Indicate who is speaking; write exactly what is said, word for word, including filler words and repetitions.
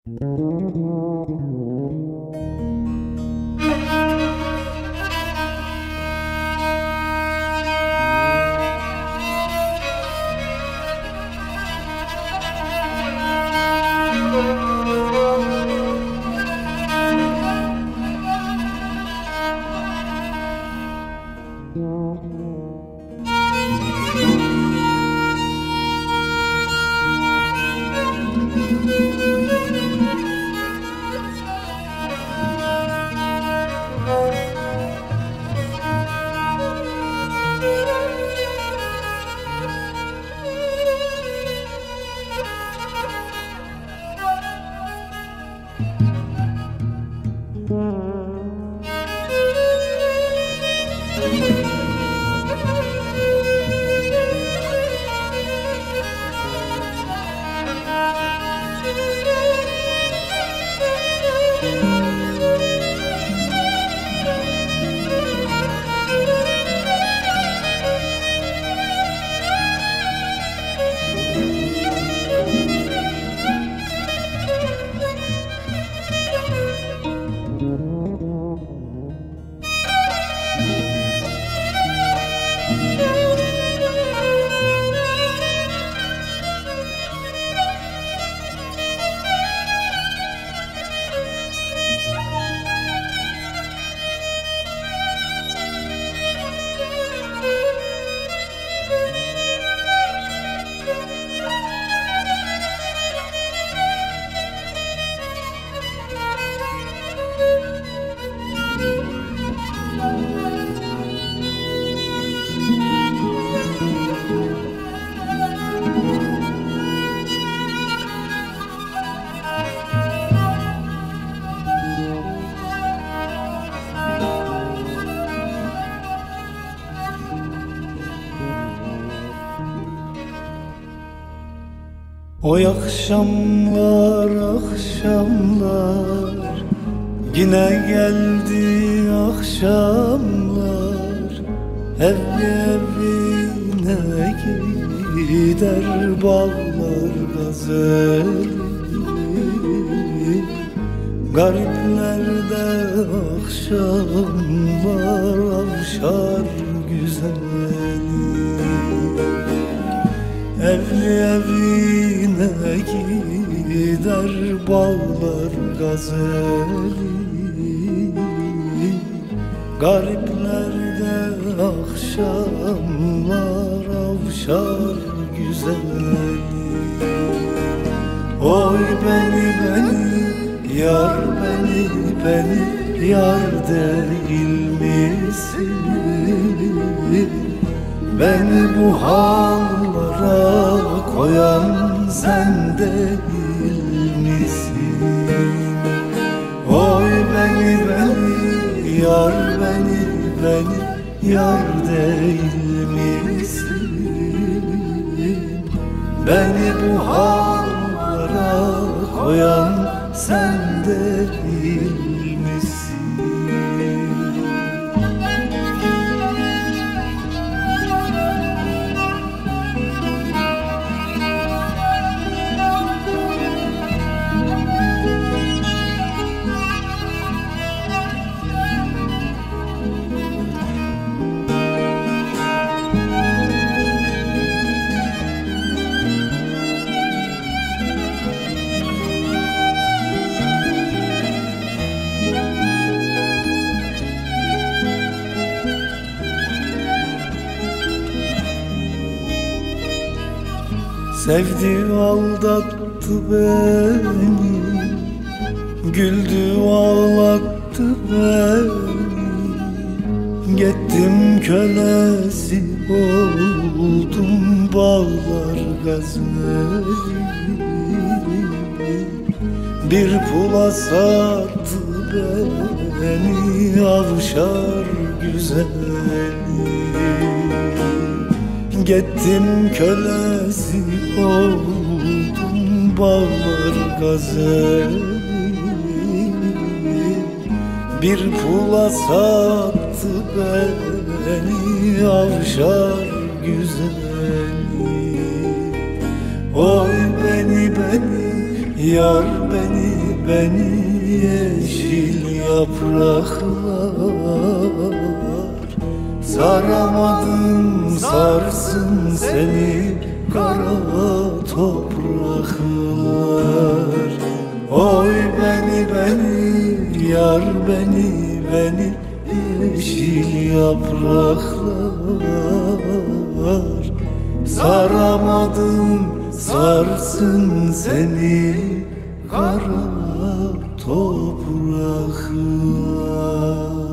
Speaker 1: Oy akşamlar akşamlar yine geldi akşamlar, evli evine gider bağlar gazeli. Gariplerde akşamlar avşar güzeli, evli evine gider bağlar gazeli. Gariplerde akşamlar avşar güzeli. Oy beni beni yar beni beni yar değil misin? Beni bu hallara koyan sen değil misin? Oy beni beni yar beni beni yar değil misin? Beni bu hallara koyan sen değil misin? Sevdi aldattı beni, güldü ağlattı beni. Gittim kölesi oldum bağlar gazeli. Bir pula sattı beni avşar güzeli. Gittim kölesi oldum bağlar gazeli. Bir pula sattı beni avşar güzeli. Oy beni beni yar beni beni yeşil yapraklar. Saramadım sarsın seni kara topraklar. Oy beni beni yar beni beni yeşil yapraklar. Saramadım sarsın seni kara topraklar.